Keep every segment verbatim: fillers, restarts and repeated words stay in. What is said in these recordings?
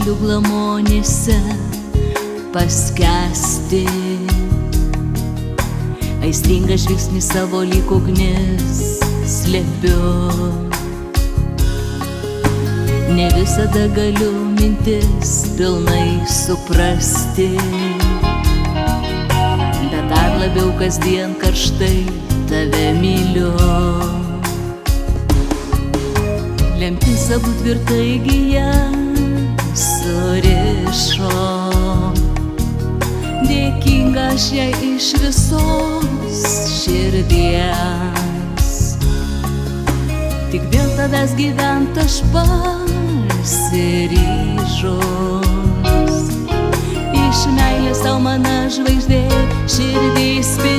saulelių glamonėse paskęsti. Aistringą žvilgsnį savo lyg ugnis slepiu. Ne visada galiu mintis pilnai suprasti, bet dar labiau kasdien karštai tave myliu. Lemtis abu tvirtai gija surišo, dėkinga aš jai iš visos širdies. Tik dėl tavęs gyvent aš pasiryžus, iš meilės tau mano žvaigždė širdį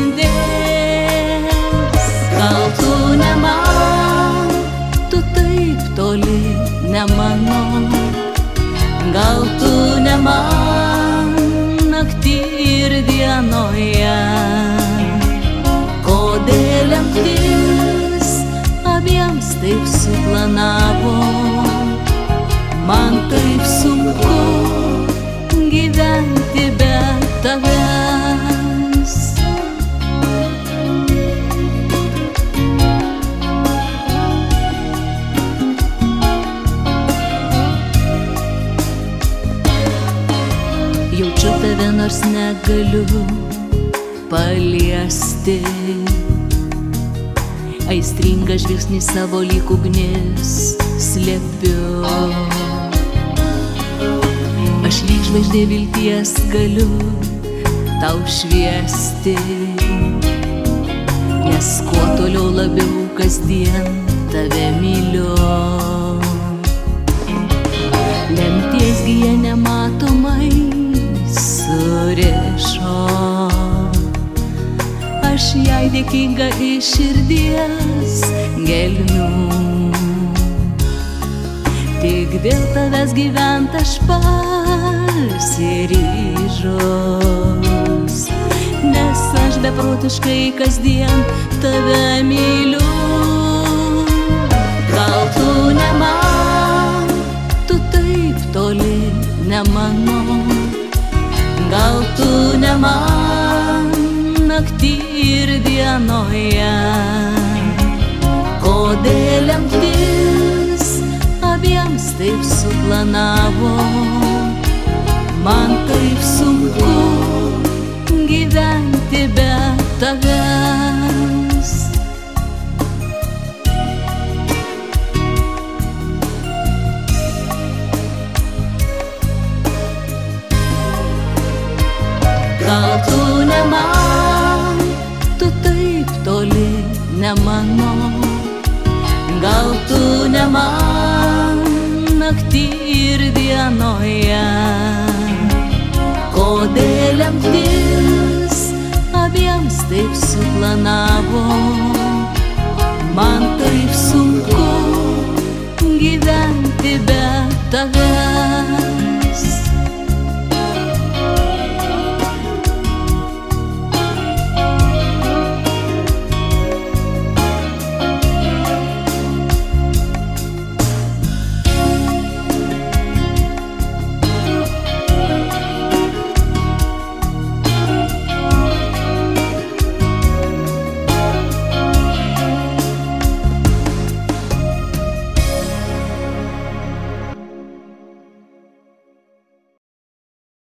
spindės. Gal tu ne man, tu taip toli ne mano, gal tu ne man naktį ir dienoje. Kodėl lemtis abiems taip suplanavo, man taip sunku gyventi be tavęs. Jaučiu tave, nors negaliu paliesti, aistringą žvilgsnį savo lyg ugnis slepiu. Aš lyg žvaigždė vilties galiu tau šviesti, nes kuo toliau labiau kasdien tave myliu. Lemties gija nematomai surišo, aš jai dėkinga iš širdies gelmių. Tik dėl tavęs gyvent aš pasiryžus, nes aš beprotiškai kasdien tave myliu. Gal tu ne man, tu taip toli ne mano, gal tu ne man naktį ir dienoje. Kodėl lemtis abiems taip suplanavo, man taip sunku gyventi be tavęs. Gal tu ne man, tu taip toli ne mano, gal tu ne man naktį ir dienoje. Kodėl lemtis abiems taip suplanavo,